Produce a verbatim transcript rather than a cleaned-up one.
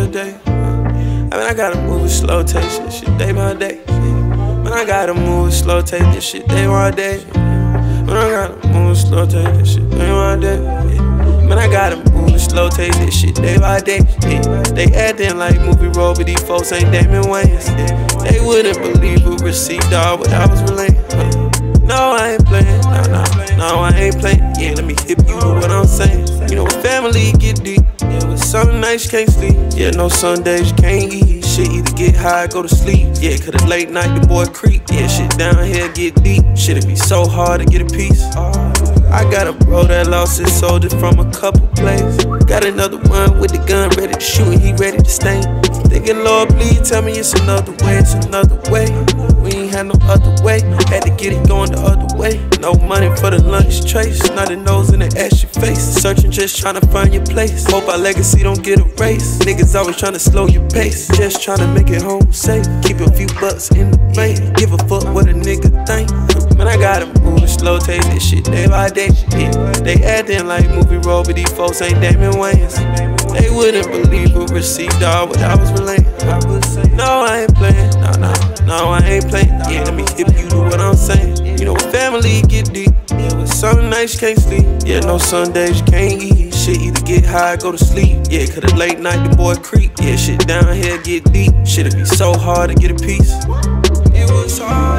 day. I mean, I gotta move with slow taste, this shit day by day. Man, I gotta move with slow taste, this shit day by day. Man, I gotta move with slow taste, this shit day by day. Man, I gotta move with slow taste, this shit day by day. They acting like movie role, but these folks ain't Damon Wayans. They wouldn't believe who received all what I was relaying. No, I ain't playing, no, no, no, I ain't playing. Yeah, let me hip you to what I'm saying. You know, when family get deep, yeah, with some nights you can't sleep. Yeah, no Sundays you can't eat. Shit, either get high or go to sleep. Yeah, cause the late night the boy creep. Yeah, shit down here get deep. Shit, it be so hard to get a piece. I got a bro that lost his soldier from a couple plays. Got another one with the gun ready to shoot and he ready to stain. Thinking, Lord, please tell me it's another way, it's another way. We ain't had no other way, had to get it going the other way. No money for the lunch trace, not a nose in the ass your face. Searching, just trying to find your place. Hope our legacy don't get erased. Niggas always trying to slow your pace, just trying to make it home safe. Keep a few bucks in the bank, give a fuck what a nigga think. Man, I gotta move with slow taste, this shit day by day. Yeah, they acting like movie role, but these folks ain't Damon Wayans. They wouldn't believe who received all what I was relaying. No, I ain't playing, no, no, no, I ain't playing. Yeah, let me hip you to what I'm saying. You know, when family get deep, yeah, with some nights you can't sleep. Yeah, no Sundays you can't eat. Shit, either get high or go to sleep. Yeah, cause the late night the boy creep. Yeah, shit down here get deep. Shit, it be so hard to get a piece. It was hard.